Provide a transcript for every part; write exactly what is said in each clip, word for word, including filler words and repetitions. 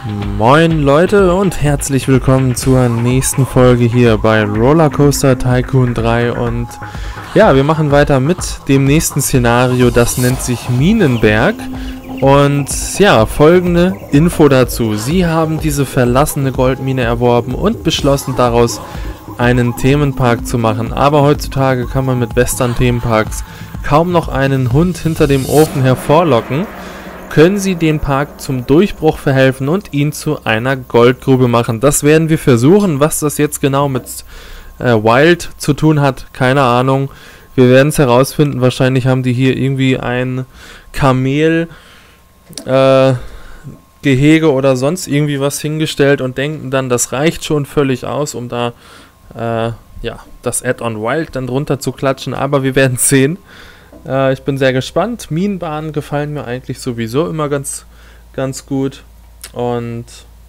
Moin Leute und herzlich willkommen zur nächsten Folge hier bei Rollercoaster Tycoon drei und ja, wir machen weiter mit dem nächsten Szenario, das nennt sich Minenberg und ja, folgende Info dazu. Sie haben diese verlassene Goldmine erworben und beschlossen daraus einen Themenpark zu machen, aber heutzutage kann man mit Western-Themenparks kaum noch einen Hund hinter dem Ofen hervorlocken. Können Sie den Park zum Durchbruch verhelfen und ihn zu einer Goldgrube machen. Das werden wir versuchen. Was das jetzt genau mit äh, Wild zu tun hat, keine Ahnung. Wir werden es herausfinden. Wahrscheinlich haben die hier irgendwie ein Kamel äh, Gehege oder sonst irgendwie was hingestellt und denken dann, das reicht schon völlig aus, um da äh, ja, das Add-on Wild dann drunter zu klatschen. Aber wir werden es sehen. Äh, ich bin sehr gespannt. Minenbahnen gefallen mir eigentlich sowieso immer ganz, ganz gut. Und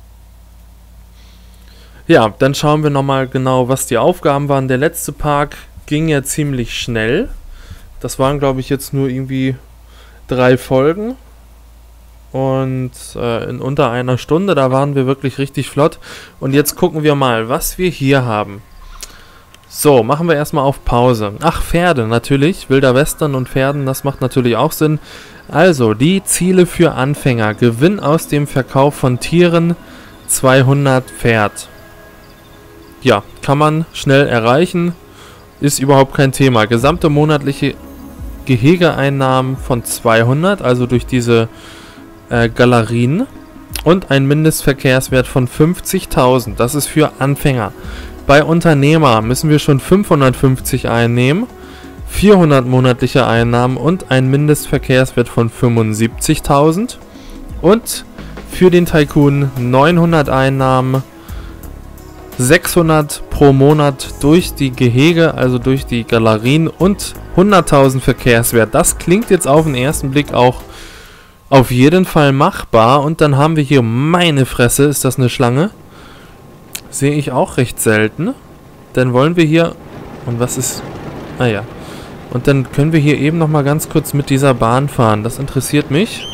ja, dann schauen wir nochmal genau, was die Aufgaben waren. Der letzte Park ging ja ziemlich schnell. Das waren, glaube ich, jetzt nur irgendwie drei Folgen. Und äh, in unter einer Stunde, da waren wir wirklich richtig flott. Und jetzt gucken wir mal, was wir hier haben. So, machen wir erstmal auf Pause. Ach, Pferde, natürlich. Wilder Western und Pferden, das macht natürlich auch Sinn. Also, die Ziele für Anfänger. Gewinn aus dem Verkauf von Tieren zweihundert Pferd. Ja, kann man schnell erreichen. Ist überhaupt kein Thema. Gesamte monatliche Gehegeeinnahmen von zweihundert, also durch diese äh, Galerien. Und ein Mindestverkehrswert von fünfzigtausend. Das ist für Anfänger. Bei Unternehmer müssen wir schon fünfhundertfünfzig einnehmen, vierhundert monatliche Einnahmen und ein Mindestverkehrswert von fünfundsiebzigtausend. Und für den Tycoon neunhundert Einnahmen, sechshundert pro Monat durch die Gehege, also durch die Galerien und hunderttausend Verkehrswert. Das klingt jetzt auf den ersten Blick auch auf jeden Fall machbar. Und dann haben wir hier, meine Fresse, ist das eine Schlange? Sehe ich auch recht selten. Dann wollen wir hier... Und was ist... Ah ja. Und dann können wir hier eben nochmal ganz kurz mit dieser Bahn fahren. Das interessiert mich.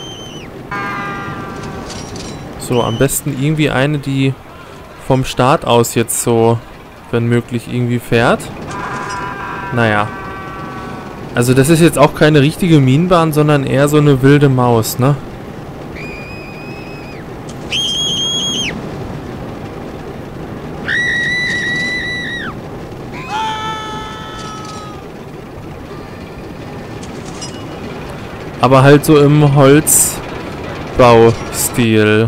So, am besten irgendwie eine, die vom Start aus jetzt so, wenn möglich, irgendwie fährt. Naja. Also das ist jetzt auch keine richtige Minenbahn, sondern eher so eine wilde Maus, ne? Aber halt so im Holzbaustil.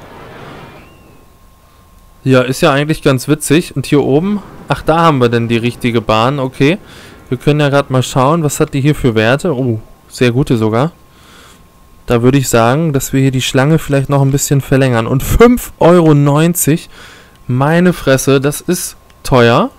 Ja, ist ja eigentlich ganz witzig. Und hier oben, ach, da haben wir denn die richtige Bahn, okay. Wir können ja gerade mal schauen, was hat die hier für Werte. Oh, sehr gute sogar. Da würde ich sagen, dass wir hier die Schlange vielleicht noch ein bisschen verlängern. Und fünf Euro neunzig, meine Fresse, das ist teuer.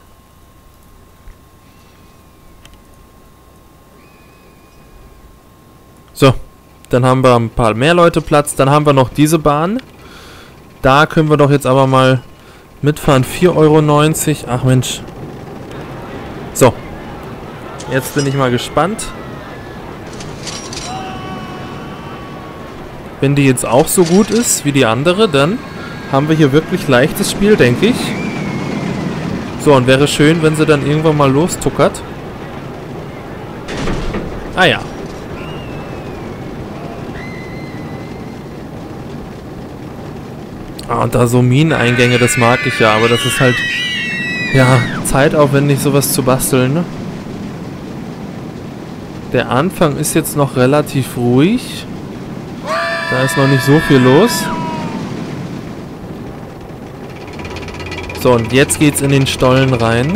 So, dann haben wir ein paar mehr Leute Platz. Dann haben wir noch diese Bahn. Da können wir doch jetzt aber mal mitfahren. vier Euro neunzig. Ach Mensch. So. Jetzt bin ich mal gespannt. Wenn die jetzt auch so gut ist wie die andere, dann haben wir hier wirklich leichtes Spiel, denke ich. So, und wäre schön, wenn sie dann irgendwann mal lostuckert. Ah ja. Ah, und da so Mineneingänge, das mag ich ja, aber das ist halt, ja, zeitaufwendig sowas zu basteln, ne? Der Anfang ist jetzt noch relativ ruhig. Da ist noch nicht so viel los. So, und jetzt geht's in den Stollen rein.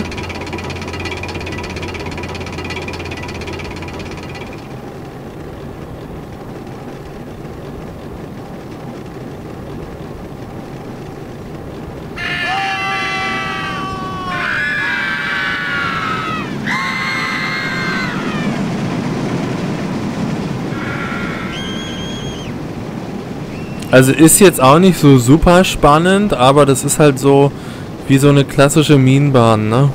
Also ist jetzt auch nicht so super spannend, aber das ist halt so wie so eine klassische Minenbahn, ne?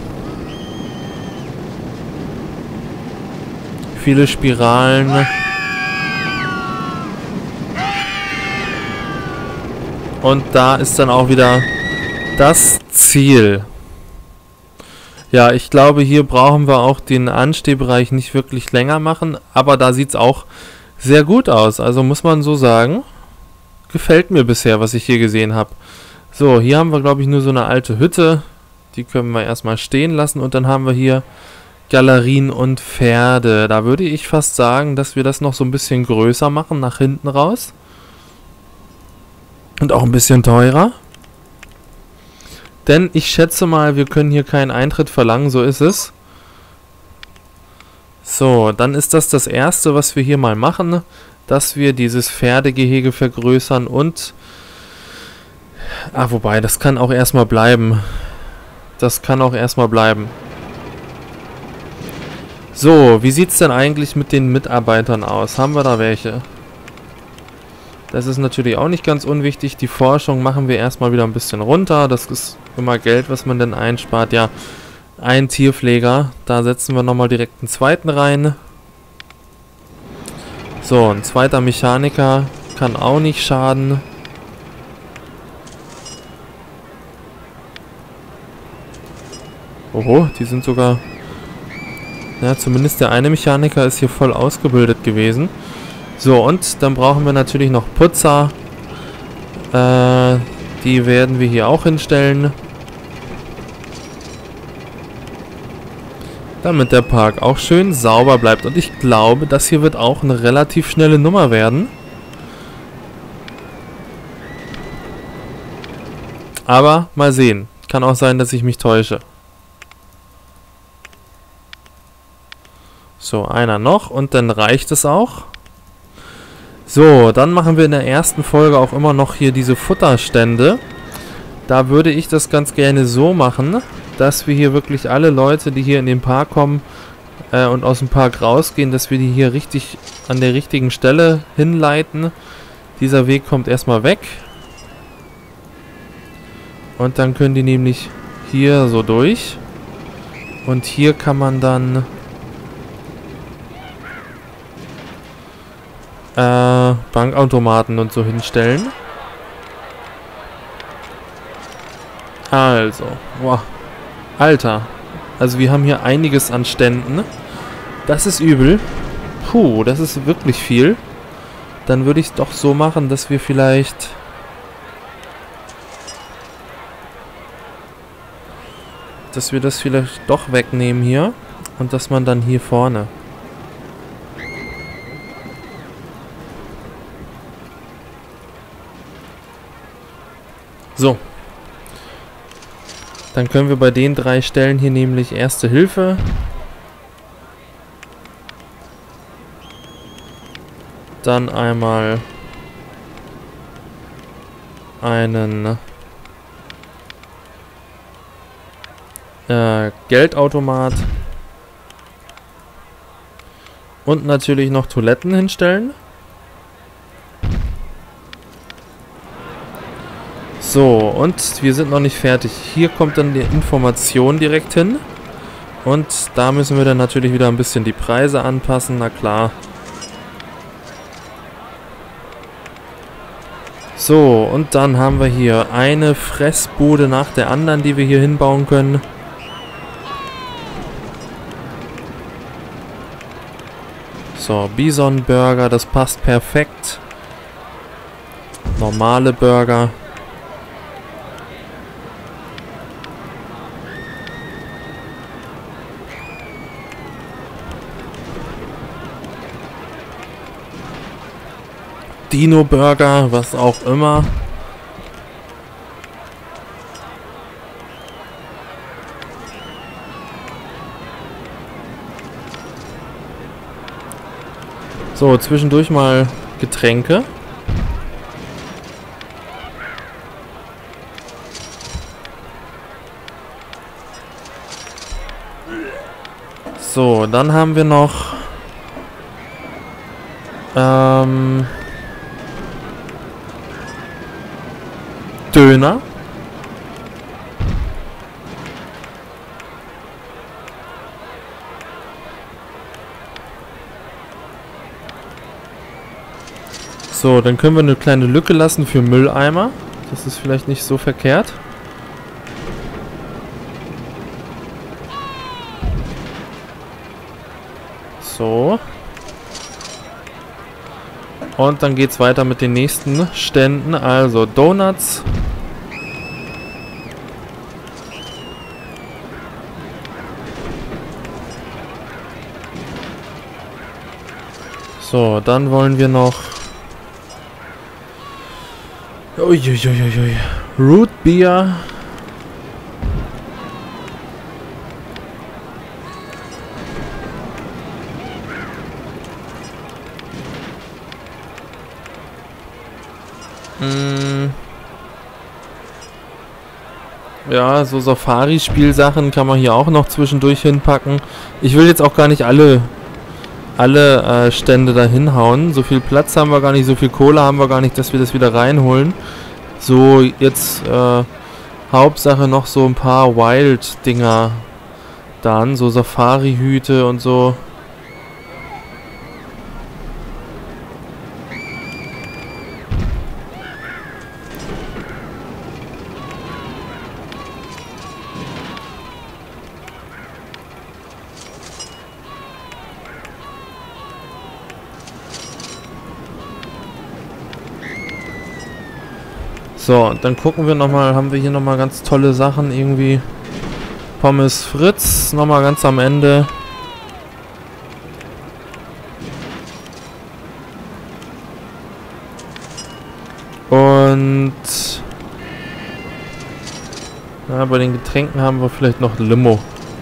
Viele Spiralen. Und da ist dann auch wieder das Ziel. Ja, ich glaube, hier brauchen wir auch den Anstehbereich nicht wirklich länger machen. Aber da sieht es auch sehr gut aus. Also muss man so sagen, gefällt mir bisher, was ich hier gesehen habe. So, hier haben wir, glaube ich, nur so eine alte Hütte. Die können wir erstmal stehen lassen. Und dann haben wir hier Galerien und Pferde. Da würde ich fast sagen, dass wir das noch so ein bisschen größer machen, nach hinten raus. Und auch ein bisschen teurer. Denn ich schätze mal, wir können hier keinen Eintritt verlangen, so ist es. So, dann ist das das Erste, was wir hier mal machen, dass wir dieses Pferdegehege vergrößern und... Ah, wobei, das kann auch erstmal bleiben. Das kann auch erstmal bleiben. So, wie sieht es denn eigentlich mit den Mitarbeitern aus? Haben wir da welche? Das ist natürlich auch nicht ganz unwichtig. Die Forschung machen wir erstmal wieder ein bisschen runter. Das ist immer Geld, was man denn einspart. Ja, ein Tierpfleger. Da setzen wir nochmal direkt einen zweiten rein. So, ein zweiter Mechaniker kann auch nicht schaden. Oho, die sind sogar... Ja, zumindest der eine Mechaniker ist hier voll ausgebildet gewesen. So, und dann brauchen wir natürlich noch Putzer. Äh, die werden wir hier auch hinstellen. Damit der Park auch schön sauber bleibt. Und ich glaube, das hier wird auch eine relativ schnelle Nummer werden. Aber mal sehen. Kann auch sein, dass ich mich täusche. So, einer noch und dann reicht es auch. So, dann machen wir in der ersten Folge auch immer noch hier diese Futterstände. Da würde ich das ganz gerne so machen, dass wir hier wirklich alle Leute, die hier in den Park kommen äh, und aus dem Park rausgehen, dass wir die hier richtig an der richtigen Stelle hinleiten. Dieser Weg kommt erstmal weg. Und dann können die nämlich hier so durch. Und hier kann man dann... Äh, Bankautomaten und so hinstellen. Also, boah, Alter, also wir haben hier einiges an Ständen. Das ist übel. Puh, das ist wirklich viel. Dann würde ich es doch so machen, dass wir vielleicht... Dass wir das vielleicht doch wegnehmen hier. Und dass man dann hier vorne... So. Dann können wir bei den drei Stellen hier nämlich Erste Hilfe. Dann einmal einen äh, Geldautomat und natürlich noch Toiletten hinstellen. So, und wir sind noch nicht fertig. Hier kommt dann die Information direkt hin. Und da müssen wir dann natürlich wieder ein bisschen die Preise anpassen, na klar. So, und dann haben wir hier eine Fressbude nach der anderen, die wir hier hinbauen können. So, Bison Burger, das passt perfekt. Normale Burger. Dino Burger, was auch immer. So, zwischendurch mal Getränke. So, dann haben wir noch ähm Döner. So, dann können wir eine kleine Lücke lassen für Mülleimer. Das ist vielleicht nicht so verkehrt. So. Und dann geht's weiter mit den nächsten Ständen. Also Donuts. So, dann wollen wir noch... Uiuiuiui. Root Beer. Mm. Ja, so Safari-Spielsachen kann man hier auch noch zwischendurch hinpacken. Ich will jetzt auch gar nicht alle... alle äh, Stände da hinhauen. So viel Platz haben wir gar nicht, so viel Kohle haben wir gar nicht, dass wir das wieder reinholen. So, jetzt äh, Hauptsache noch so ein paar Wild-Dinger dann, so Safari-Hüte und so. So, und dann gucken wir nochmal, haben wir hier nochmal ganz tolle Sachen irgendwie. Pommes Fritz, nochmal ganz am Ende. Und ja, bei den Getränken haben wir vielleicht noch Limo.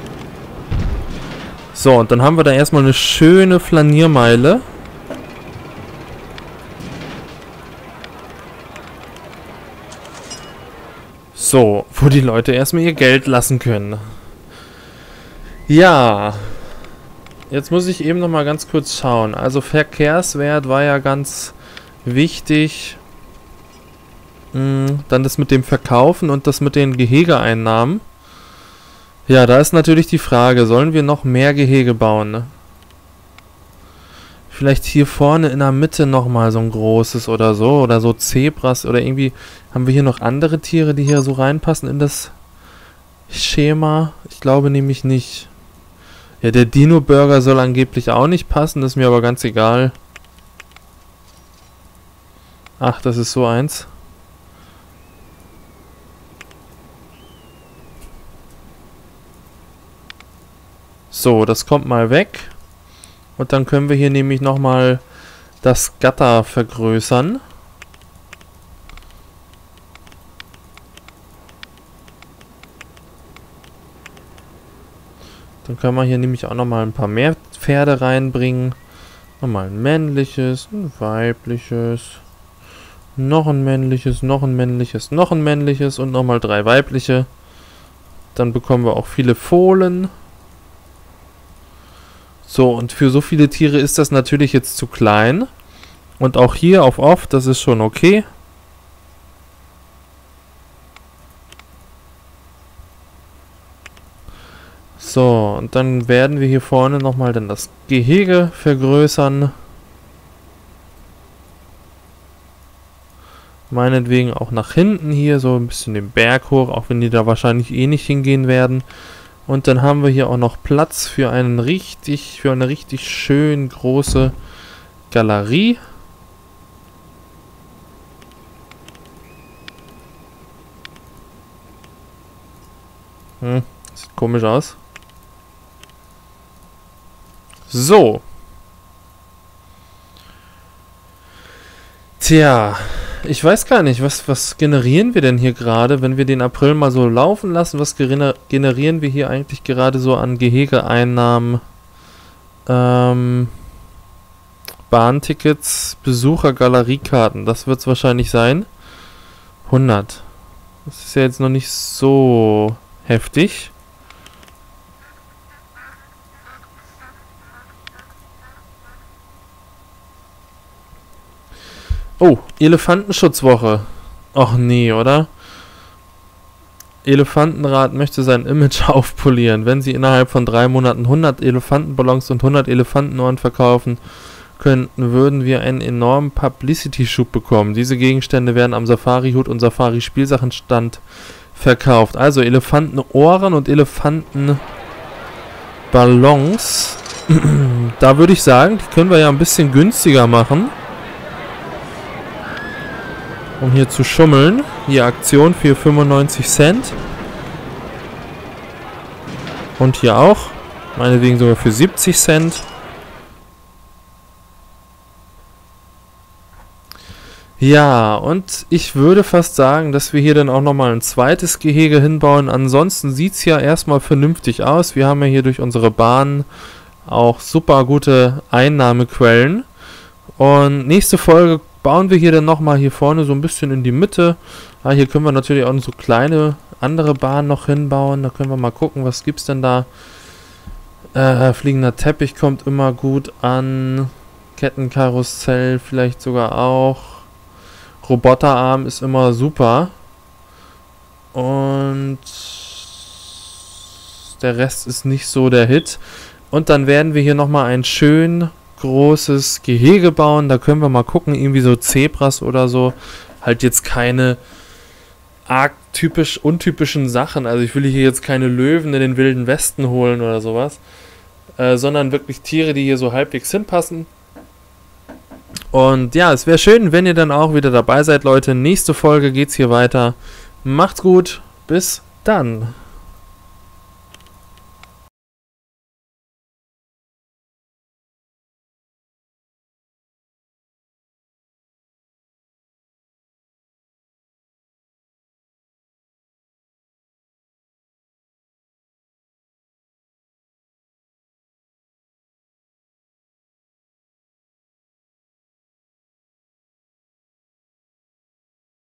So, und dann haben wir da erstmal eine schöne Flaniermeile. So, wo die Leute erstmal ihr Geld lassen können. Ja. Jetzt muss ich eben noch mal ganz kurz schauen. Also Verkehrswert war ja ganz wichtig. Hm, dann das mit dem Verkaufen und das mit den Gehegeeinnahmen. Ja, da ist natürlich die Frage, sollen wir noch mehr Gehege bauen, ne? Vielleicht hier vorne in der Mitte nochmal so ein großes oder so. Oder so Zebras oder irgendwie... Haben wir hier noch andere Tiere, die hier so reinpassen in das Schema? Ich glaube nämlich nicht. Ja, der Dino-Burger soll angeblich auch nicht passen. Das ist mir aber ganz egal. Ach, das ist so eins. So, das kommt mal weg. Und dann können wir hier nämlich nochmal das Gatter vergrößern. Dann können wir hier nämlich auch nochmal ein paar mehr Pferde reinbringen. Nochmal ein männliches, ein weibliches, noch ein männliches, noch ein männliches, noch ein männliches und nochmal drei weibliche. Dann bekommen wir auch viele Fohlen. So, und für so viele Tiere ist das natürlich jetzt zu klein. Und auch hier auf Off, das ist schon okay. So, und dann werden wir hier vorne nochmal dann das Gehege vergrößern. Meinetwegen auch nach hinten hier, so ein bisschen den Berg hoch, auch wenn die da wahrscheinlich eh nicht hingehen werden. Und dann haben wir hier auch noch Platz für einen richtig, für eine richtig schön große Galerie. Hm, sieht komisch aus. So. Tja, ich weiß gar nicht, was, was generieren wir denn hier gerade, wenn wir den April mal so laufen lassen? Was gener generieren wir hier eigentlich gerade so an Gehegeeinnahmen? Ähm, Bahntickets, Besucher, Galeriekarten, das wird es wahrscheinlich sein. hundert. Das ist ja jetzt noch nicht so heftig. Oh, Elefantenschutzwoche. Och nee, oder? Elefantenrat möchte sein Image aufpolieren. Wenn sie innerhalb von drei Monaten hundert Elefantenballons und hundert Elefantenohren verkaufen, könnten, würden wir einen enormen Publicity-Schub bekommen. Diese Gegenstände werden am Safari-Hut und Safari-Spielsachenstand verkauft. Also Elefantenohren und Elefantenballons. Da würde ich sagen, die können wir ja ein bisschen günstiger machen. Um hier zu schummeln. Hier Aktion für fünfundneunzig Cent. Und hier auch. Meinetwegen sogar für siebzig Cent. Ja, und ich würde fast sagen, dass wir hier dann auch nochmal ein zweites Gehege hinbauen. Ansonsten sieht es ja erstmal vernünftig aus. Wir haben ja hier durch unsere Bahn auch super gute Einnahmequellen. Und nächste Folge bauen wir hier dann nochmal hier vorne so ein bisschen in die Mitte. Ja, hier können wir natürlich auch so kleine andere Bahnen noch hinbauen. Da können wir mal gucken, was gibt es denn da. Äh, fliegender Teppich kommt immer gut an. Kettenkarussell vielleicht sogar auch. Roboterarm ist immer super. Und der Rest ist nicht so der Hit. Und dann werden wir hier nochmal ein schön großes Gehege bauen. Da können wir mal gucken, irgendwie so Zebras oder so. Halt jetzt keine arg typisch untypischen Sachen. Also ich will hier jetzt keine Löwen in den Wilden Westen holen oder sowas. Äh, sondern wirklich Tiere, die hier so halbwegs hinpassen. Und ja, es wäre schön, wenn ihr dann auch wieder dabei seid, Leute. Nächste Folge geht's hier weiter. Macht's gut. Bis dann.